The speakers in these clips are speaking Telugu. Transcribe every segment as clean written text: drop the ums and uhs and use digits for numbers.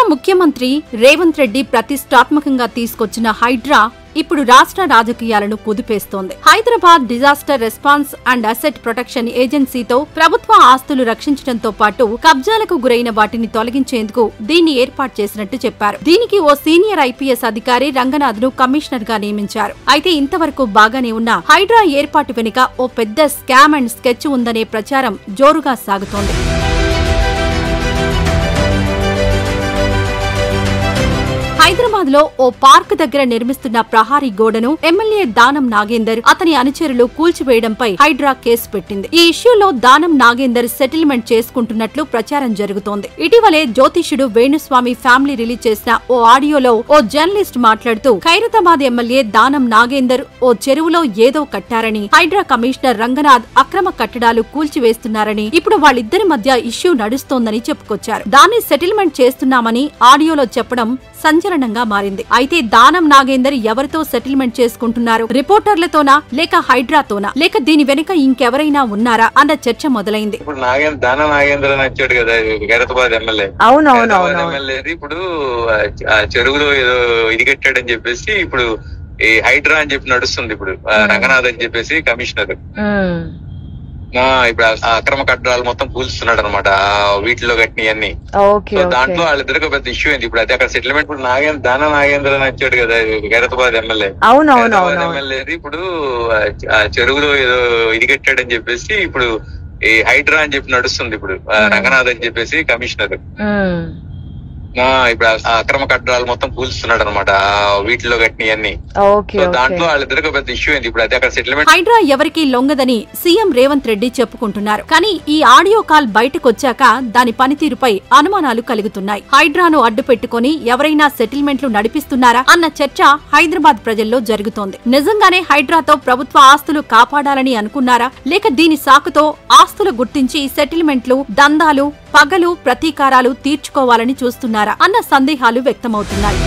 ముఖ్యమంత్రి రేవంత్ రెడ్డి ప్రతిష్టాత్మకంగా తీసుకొచ్చిన హైడ్రా ఇప్పుడు రాష్ట్ర రాజకీయాలను కుదిపేస్తోంది. Hyderabad disaster response and asset protection ఏజెన్సీతో ప్రభుత్వ ఆస్తులు రక్షించడంతో పాటు కబ్జాలకు గురైన వాటిని తొలగించేందుకు దీన్ని ఏర్పాటు చేసినట్టు చెప్పారు. దీనికి ఓ సీనియర్ ఐపీఎస్ అధికారి రంగనాథ్ ను కమిషనర్ గా నియమించారు. అయితే ఇంతవరకు బాగానే ఉన్న హైడ్రా ఏర్పాటు వెనుక ఓ పెద్ద స్కామ్ అండ్ స్కెచ్ ఉందనే ప్రచారం జోరుగా సాగుతోంది. హైదరాబాద్ లో ఓ పార్క్ దగ్గర నిర్మిస్తున్న ప్రహారీ గోడను ఎమ్మెల్యే దానం నాగేందర్ అతని అనుచరులు కూల్చివేయడంపై హైడ్రా కేసు పెట్టింది. ఈ ఇష్యూలో దానం నాగేందర్ సెటిల్మెంట్ చేసుకుంటున్నట్లు ప్రచారం జరుగుతోంది. ఇటీవలే జ్యోతిష్యుడు వేణుస్వామి ఫ్యామిలీ రిలీజ్ చేసిన ఓ ఆడియోలో ఓ జర్నలిస్ట్ మాట్లాడుతూ ఖైరతాబాద్ ఎమ్మెల్యే దానం నాగేందర్ ఓ చెరువులో ఏదో కట్టారని, హైడ్రా కమిషనర్ రంగనాథ్ అక్రమ కట్టడాలు కూల్చివేస్తున్నారని, ఇప్పుడు వాళ్ళిద్దరి మధ్య ఇష్యూ నడుస్తోందని చెప్పుకొచ్చారు. దాన్ని సెటిల్మెంట్ చేస్తున్నామని ఆడియోలో చెప్పడం సంచలనంగా మారింది. అయితే దానం నాగేందర్ ఎవరితో సెటిల్మెంట్ చేసుకుంటున్నారు? రిపోర్టర్లతోనా లేక హైడ్రాతోనా లేక దీని వెనుక ఇంకెవరైనా ఉన్నారా అన్న చర్చ మొదలైంది. ఇప్పుడు దానం నాగేందర్ అని వచ్చాడు కదా ఖైరతాబాద్ ఎమ్మెల్యే. ఎమ్మెల్యే ఇప్పుడు చెరువులో ఏదో ఇది కట్టాడని చెప్పేసి ఇప్పుడు ఈ హైడ్రా అని చెప్పి నడుస్తుంది. ఇప్పుడు రంగనాథ్ అని చెప్పేసి కమిషనర్ ఇప్పుడు అక్రమ కట్టడాలు మొత్తం కూల్స్తున్నాడు అనమాట వీటిలో కట్టినవన్నీ. దాంట్లో వాళ్ళిద్దరికి పెద్ద ఇష్యూ అయింది. ఇప్పుడు అది అక్కడ సెటిల్మెంట్. ఇప్పుడు దానం నాగేందర్ అని వచ్చాడు కదా ఖైరతాబాద్ ఎమ్మెల్యే. ఎమ్మెల్యే ఇప్పుడు చెరువులో ఏదో ఇది కట్టాడని చెప్పేసి ఇప్పుడు ఈ హైడ్రా అని చెప్పి నడుస్తుంది. ఇప్పుడు రంగనాథ్ అని చెప్పేసి కమిషనర్ ఇప్పుడు అక్రమ కట్టడాలు మొత్తం కూల్స్తున్నాడు అనమాట వీటిలో కట్టినవన్నీ. దాంట్లో వాళ్ళిద్దరికి పెద్ద ఇష్యూ అయింది. ఇప్పుడు అది అక్కడ సెటిల్మెంట్. హైడ్రా ఎవరికి లొంగదని సీఎం రేవంత్ రెడ్డి చెప్పుకుంటున్నారు. కానీ ఈ ఆడియో కాల్ బయటకొచ్చాక దాని పనితీరుపై అనుమానాలు కలుగుతున్నాయి. హైడ్రాను అడ్డు పెట్టుకుని ఎవరైనా సెటిల్మెంట్లు నడిపిస్తున్నారా అన్న చర్చ హైదరాబాద్ ప్రజల్లో జరుగుతోంది. నిజంగానే హైడ్రాతో ప్రభుత్వ ఆస్తులు కాపాడాలని అనుకున్నారా లేక దీని సాకుతో ఆస్తులు గుర్తించి సెటిల్మెంట్లు, దందాలు, పగలు, ప్రతీకారాలు తీర్చుకోవాలని చూస్తున్నారా అన్న సందేహాలు వ్యక్తమవుతున్నాయి.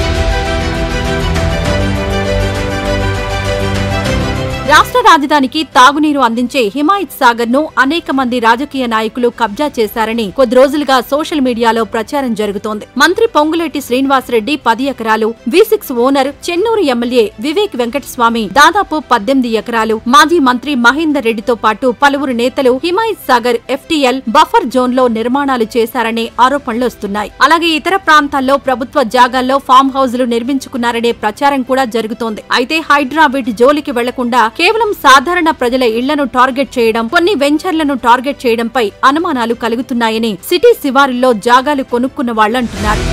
రాష్ట్ర రాజధానికి తాగునీరు అందించే హిమాయత్ సాగర్ ను అనేక మంది రాజకీయ నాయకులు కబ్జా చేశారని కొద్ది రోజులుగా సోషల్ మీడియాలో ప్రచారం జరుగుతోంది. మంత్రి పొంగులేటి శ్రీనివాసరెడ్డి 10 ఎకరాలు, V6 owner Chennur MLA Vivek Venkataswamy దాదాపు 18 ఎకరాలు, మాజీ మంత్రి మహేందర్ రెడ్డితో పాటు పలువురు నేతలు Himayat Sagar FTL buffer zone లో నిర్మాణాలు చేశారనే ఆరోపణలు వస్తున్నాయి. అలాగే ఇతర ప్రాంతాల్లో ప్రభుత్వ జాగాల్లో ఫామ్ హౌజులు నిర్మించుకున్నారనే ప్రచారం కూడా జరుగుతోంది. అయితే హైడ్రా వీటి జోలికి వెళ్లకుండా కేవలం సాధారణ ప్రజల ఇళ్లను టార్గెట్ చేయడం, కొన్ని వెంచర్లను టార్గెట్ చేయడంపై అనుమానాలు కలుగుతున్నాయని సిటీ శివారుల్లో జాగాలు కొనుక్కున్న వాళ్లంటున్నారు.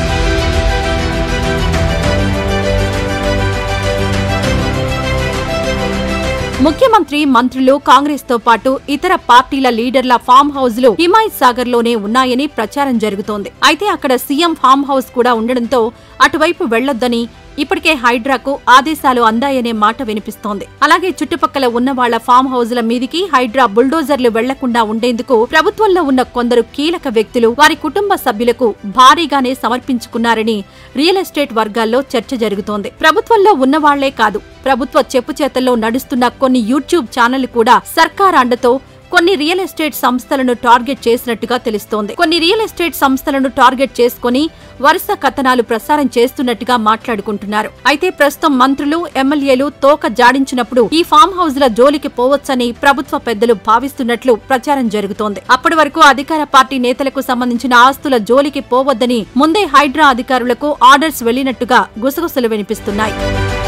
ముఖ్యమంత్రి, మంత్రులు, కాంగ్రెస్ తో పాటు ఇతర పార్టీల లీడర్ల ఫామ్ హౌజులు హిమాయత్ సాగర్ లోనే ఉన్నాయని ప్రచారం జరుగుతోంది. అయితే అక్కడ సీఎం ఫామ్ హౌస్ కూడా ఉండడంతో అటువైపు వెళ్లొద్దని ఇప్పటికే హైడ్రాకు ఆదేశాలు అందాయనే మాట వినిపిస్తోంది. అలాగే చుట్టుపక్కల ఉన్న వాళ్ల ఫామ్ హౌజుల మీదికి హైడ్రా బుల్డోజర్లు వెళ్లకుండా ఉండేందుకు ప్రభుత్వంలో ఉన్న కొందరు కీలక వ్యక్తులు వారి కుటుంబ సభ్యులకు భారీగానే సమర్పించుకున్నారని రియల్ ఎస్టేట్ వర్గాల్లో చర్చ జరుగుతోంది. ప్రభుత్వంలో ఉన్నవాళ్లే కాదు, ప్రభుత్వ చెప్పుచేతల్లో నడుస్తున్న కొన్ని యూట్యూబ్ ఛానళ్లు కూడా సర్కార్ అండతో కొన్ని రియల్ ఎస్టేట్ సంస్థలను టార్గెట్ చేసినట్టుగా తెలుస్తోంది. కొన్ని రియల్ ఎస్టేట్ సంస్థలను టార్గెట్ చేసుకుని వరుస కథనాలు ప్రసారం చేస్తున్నట్టుగా మాట్లాడుకుంటున్నారు. అయితే ప్రస్తుతం మంత్రులు, ఎమ్మెల్యేలు తోక జాడించినప్పుడు ఈ ఫామ్ హౌజ్ల జోలికి పోవచ్చని ప్రభుత్వ పెద్దలు భావిస్తున్నట్లు ప్రచారం జరుగుతోంది. అప్పటి వరకు అధికార పార్టీ నేతలకు సంబంధించిన ఆస్తుల జోలికి పోవద్దని ముందే హైడ్రా అధికారులకు ఆర్డర్స్ వెళ్లినట్టుగా గుసగుసలు వినిపిస్తున్నాయి.